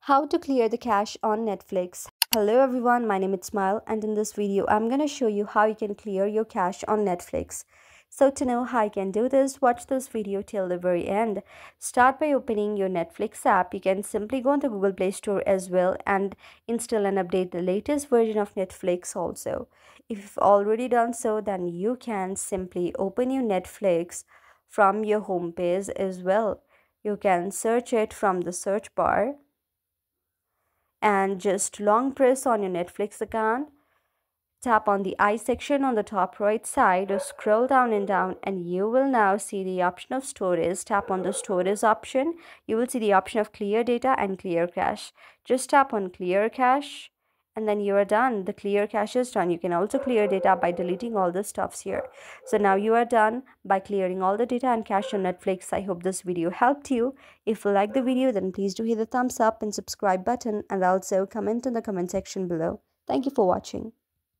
How to clear the cache on Netflix. Hello everyone, my name is Smile and in this video I'm going to show you how you can clear your cache on Netflix. So to know how you can do this, watch this video till the very end. Start by opening your Netflix app. You can simply go on the Google Play Store as well and install and update the latest version of Netflix also. If you've already done so, then you can simply open your Netflix from your home page as well. You can search it from the search bar and just long press on your Netflix account. Tap on the I section on the top right side or scroll down and down and you will now see the option of storage. Tap on the storage option. You will see the option of clear data and clear cache. Just tap on clear cache and then you are done. The clear cache is done. You can also clear data by deleting all the stuffs here. So now you are done by clearing all the data and cache on Netflix. I hope this video helped you. If you like the video, then please do hit the thumbs up and subscribe button and also comment in the comment section below. Thank you for watching.